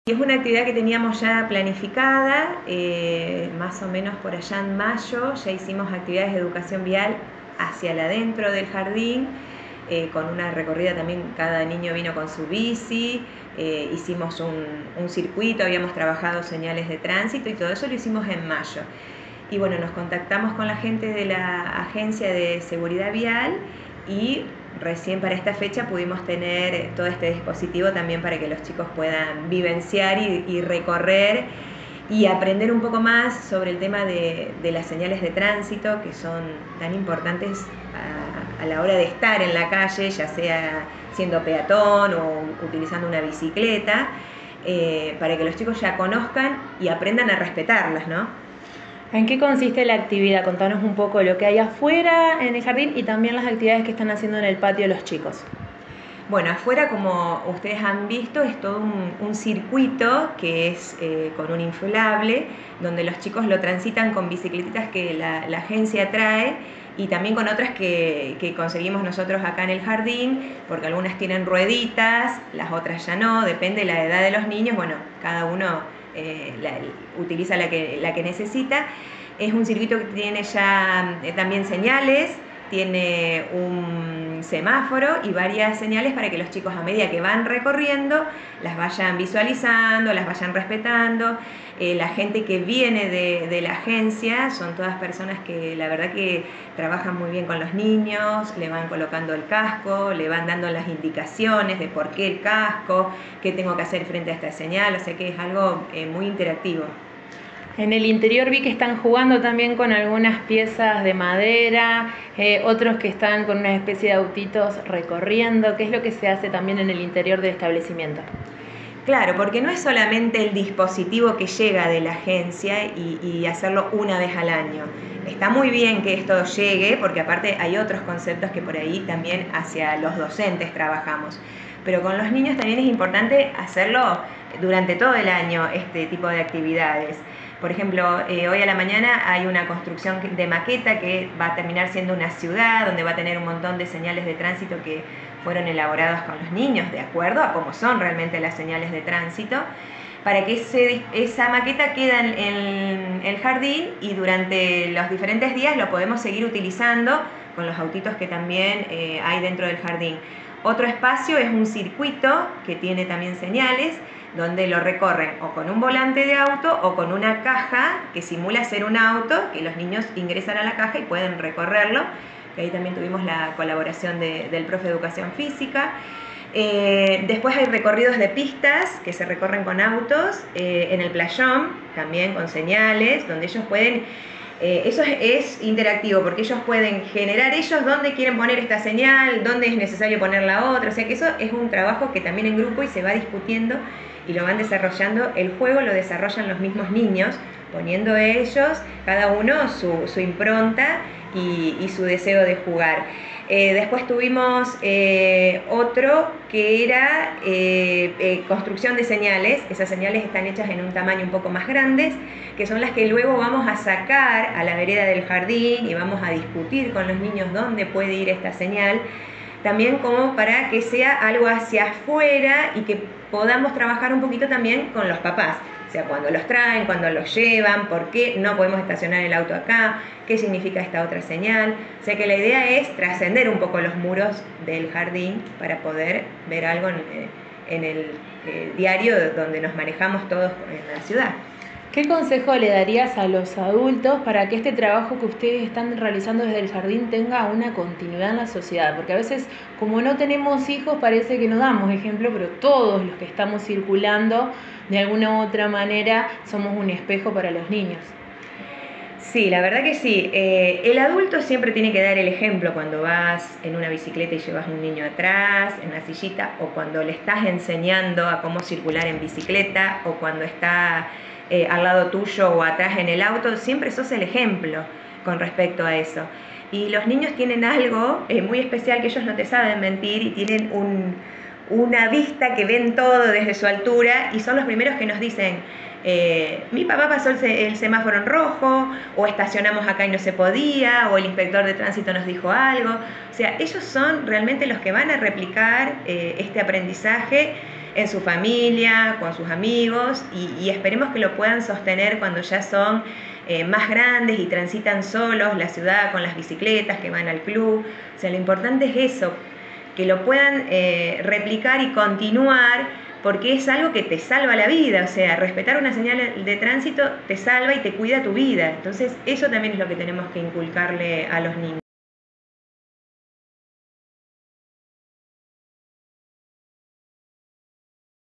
Es una actividad que teníamos ya planificada, más o menos por allá en mayo, ya hicimos actividades de educación vial hacia el adentro del jardín, con una recorrida también, cada niño vino con su bici, hicimos un circuito, habíamos trabajado señales de tránsito y todo eso lo hicimos en mayo. Y bueno, nos contactamos con la gente de la Agencia de Seguridad Vial y recién para esta fecha pudimos tener todo este dispositivo también para que los chicos puedan vivenciar y recorrer y aprender un poco más sobre el tema de las señales de tránsito, que son tan importantes a la hora de estar en la calle, ya sea siendo peatón o utilizando una bicicleta, para que los chicos ya conozcan y aprendan a respetarlas, ¿no? ¿En qué consiste la actividad? Contanos un poco lo que hay afuera en el jardín y también las actividades que están haciendo en el patio los chicos. Bueno, afuera, como ustedes han visto, es todo un circuito que es con un inflable, donde los chicos lo transitan con bicicletitas que la agencia trae y también con otras que conseguimos nosotros acá en el jardín, porque algunas tienen rueditas, las otras ya no, depende de la edad de los niños, bueno, cada uno utiliza la que necesita. Es un circuito que tiene ya también señales, tiene un semáforo y varias señales para que los chicos, a medida que van recorriendo, las vayan visualizando, las vayan respetando. La gente que viene de la agencia son todas personas que la verdad que trabajan muy bien con los niños, le van colocando el casco, le van dando las indicaciones de por qué el casco, qué tengo que hacer frente a esta señal, o sea que es algo muy interactivo. En el interior vi que están jugando también con algunas piezas de madera, otros que están con una especie de autitos recorriendo. ¿Qué es lo que se hace también en el interior del establecimiento? Claro, porque no es solamente el dispositivo que llega de la agencia y hacerlo una vez al año. Está muy bien que esto llegue, porque aparte hay otros conceptos que por ahí también hacia los docentes trabajamos. Pero con los niños también es importante hacerlo durante todo el año, este tipo de actividades. Por ejemplo, hoy a la mañana hay una construcción de maqueta que va a terminar siendo una ciudad, donde va a tener un montón de señales de tránsito que fueron elaboradas con los niños, de acuerdo a cómo son realmente las señales de tránsito, para que esa maqueta quede en el jardín y durante los diferentes días lo podemos seguir utilizando con los autitos que también hay dentro del jardín. Otro espacio es un circuito que tiene también señales, donde lo recorren o con un volante de auto o con una caja que simula ser un auto, que los niños ingresan a la caja y pueden recorrerlo, que ahí también tuvimos la colaboración del profe de educación física. Después hay recorridos de pistas que se recorren con autos en el playón, también con señales, donde ellos pueden... eso es interactivo porque ellos pueden generar ellos dónde quieren poner esta señal, dónde es necesario poner la otra, o sea que eso es un trabajo que también en grupo y se va discutiendo y lo van desarrollando. El juego lo desarrollan los mismos niños, poniendo ellos, cada uno su impronta y su deseo de jugar. Después tuvimos otro que era construcción de señales. Esas señales están hechas en un tamaño un poco más grandes, que son las que luego vamos a sacar a la vereda del jardín y vamos a discutir con los niños dónde puede ir esta señal, también como para que sea algo hacia afuera y que podamos trabajar un poquito también con los papás. O sea, cuando los traen, cuando los llevan, por qué no podemos estacionar el auto acá, qué significa esta otra señal. O sea que la idea es trascender un poco los muros del jardín para poder ver algo en el diario donde nos manejamos todos en la ciudad. ¿Qué consejo le darías a los adultos para que este trabajo que ustedes están realizando desde el jardín tenga una continuidad en la sociedad? Porque a veces, como no tenemos hijos, parece que no damos ejemplo, pero todos los que estamos circulando, de alguna u otra manera, somos un espejo para los niños. Sí, la verdad que sí. El adulto siempre tiene que dar el ejemplo cuando vas en una bicicleta y llevas un niño atrás, en una sillita, o cuando le estás enseñando a cómo circular en bicicleta, o cuando está al lado tuyo o atrás en el auto, siempre sos el ejemplo con respecto a eso. Y los niños tienen algo muy especial que ellos no te saben mentir y tienen una vista que ven todo desde su altura y son los primeros que nos dicen mi papá pasó el semáforo en rojo, o estacionamos acá y no se podía, o el inspector de tránsito nos dijo algo. O sea, ellos son realmente los que van a replicar este aprendizaje en su familia, con sus amigos, y esperemos que lo puedan sostener cuando ya son más grandes y transitan solos la ciudad con las bicicletas, que van al club. O sea, lo importante es eso, que lo puedan replicar y continuar, porque es algo que te salva la vida. O sea, respetar una señal de tránsito te salva y te cuida tu vida. Entonces, eso también es lo que tenemos que inculcarle a los niños.